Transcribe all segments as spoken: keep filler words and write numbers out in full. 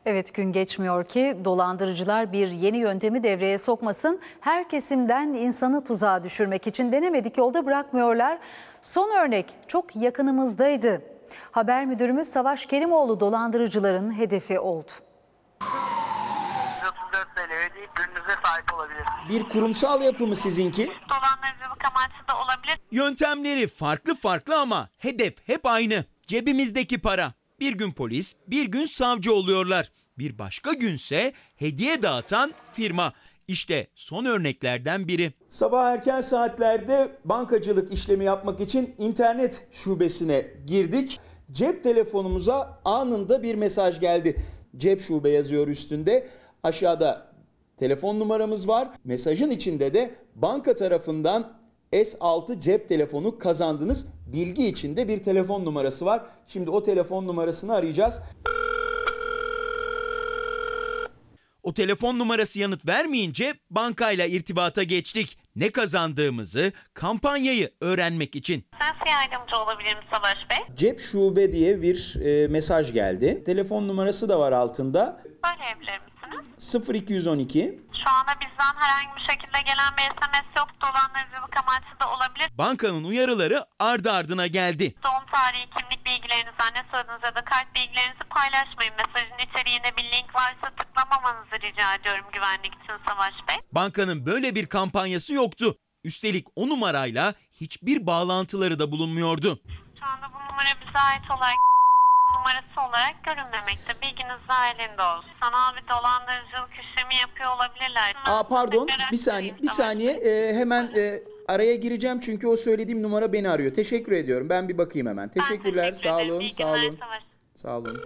Evet, gün geçmiyor ki dolandırıcılar bir yeni yöntemi devreye sokmasın. Her kesimden insanı tuzağa düşürmek için denemedik yolda bırakmıyorlar. Son örnek çok yakınımızdaydı. Haber müdürümüz Savaş Kerimoğlu dolandırıcıların hedefi oldu. yüz otuz dört T L ödeyip gününüze sahip olabilir. Bir kurumsal yapı mı sizinki? Dolandırıcılık amaçlı da olabilir. Yöntemleri farklı farklı ama hedef hep aynı. Cebimizdeki para. Bir gün polis, bir gün savcı oluyorlar. Bir başka günse hediye dağıtan firma. İşte son örneklerden biri. Sabah erken saatlerde bankacılık işlemi yapmak için internet şubesine girdik. Cep telefonumuza anında bir mesaj geldi. Cep şube yazıyor üstünde. Aşağıda telefon numaramız var. Mesajın içinde de banka tarafından S altı cep telefonu kazandınız. Bilgi içinde bir telefon numarası var. Şimdi o telefon numarasını arayacağız. O telefon numarası yanıt vermeyince bankayla irtibata geçtik. Ne kazandığımızı, kampanyayı öğrenmek için. Nasıl yardımcı olabilirim Savaş Bey? Cep şube diye bir e, mesaj geldi. Telefon numarası da var altında. Söyleyebilir misiniz? sıfır iki yüz on iki. Şu anda bizden herhangi bir şekilde gelen bir S M S yok. Dolandırıcılık amaçlı da olabilir. Bankanın uyarıları ardı ardına geldi. Doğum tarihi, kimlik bilgilerinizi, anne soyadınızı ya da kart bilgilerinizi paylaşmayın. Mesajın içeriğinde bir link varsa tıklamamanızı rica ediyorum güvenlik için Savaş Bey. Bankanın böyle bir kampanyası yoktu. Üstelik o numarayla hiçbir bağlantıları da bulunmuyordu. Şu anda bu numara bize ait olarak numarası olarak görünmemekte. Bilginiz dahilinde olsun. Sanal bir dolandırıcılık işlemi yapıyor olabilirler. Aa pardon bir saniye bir saniye e, hemen e, araya gireceğim çünkü o söylediğim numara beni arıyor. Teşekkür ediyorum. Ben bir bakayım hemen. Teşekkürler. teşekkür Sağ ederim. olun. İyi Sağ günler, olun. Savaş. Sağ olun.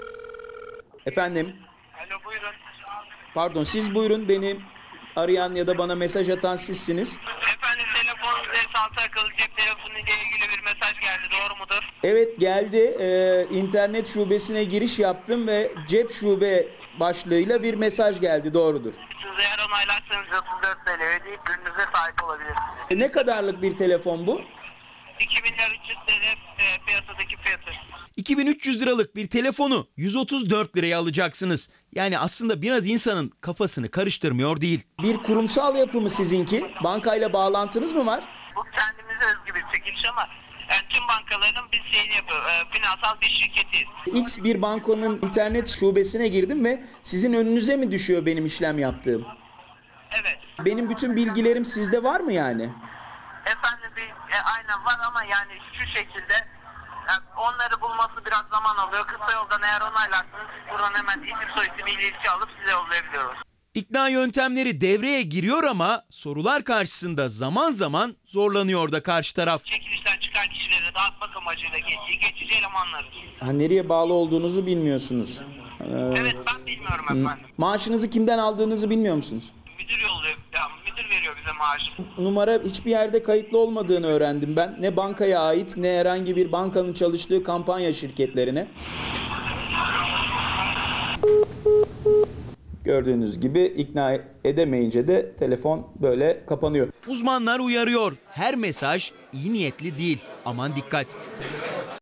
Efendim. Alo buyurun. Pardon siz buyurun, beni arayan ya da bana mesaj atan sizsiniz. Efendim telefonunuzda S altı akıllı cep telefonu ile ilgili bir mesaj geldi. Doğru mudur? Evet geldi. Ee, internet şubesine giriş yaptım ve cep şube başlığıyla bir mesaj geldi. Doğrudur. Siz eğer onaylarsanız yüz otuz dört T L ödeyip gününüze sahip olabilirsiniz. E, ne kadarlık bir telefon bu? iki milyar üç yüz T L e, piyasadaki fiyatı. iki bin üç yüz liralık bir telefonu yüz otuz dört liraya alacaksınız. Yani aslında biraz insanın kafasını karıştırmıyor değil. Bir kurumsal yapı mı sizinki? Bankayla bağlantınız mı var? Bu kendimize özgü bir çekiliş ama yani tüm bankaların biz şeyini yapıyor. E, finansal bir şirketiyiz. X bir bankanın internet şubesine girdim ve sizin önünüze mi düşüyor benim işlem yaptığım? Evet. Benim bütün bilgilerim sizde var mı yani? Efendim bir e, aynen var ama yani şu şekilde yani onları bulması biraz zaman alıyor. Kısa yoldan eğer onaylarsanız buradan hemen isim soyisim ilgisi alıp size yollayabiliyoruz. İkna yöntemleri devreye giriyor ama sorular karşısında zaman zaman zorlanıyor da karşı taraf. Çekilişten çıkan kişilere dağıtmak amacıyla geçici, geçici elemanlarız. Ha, nereye bağlı olduğunuzu bilmiyorsunuz. Ee, Evet ben bilmiyorum efendim. maaşınızı kimden aldığınızı bilmiyor musunuz? Müdür yolluyor, ya, müdür veriyor bize maaşı. Numara hiçbir yerde kayıtlı olmadığını öğrendim ben. Ne bankaya ait ne herhangi bir bankanın çalıştığı kampanya şirketlerine. Gördüğünüz gibi ikna edemeyince de telefon böyle kapanıyor. Uzmanlar uyarıyor. Her mesaj iyi niyetli değil. Aman dikkat.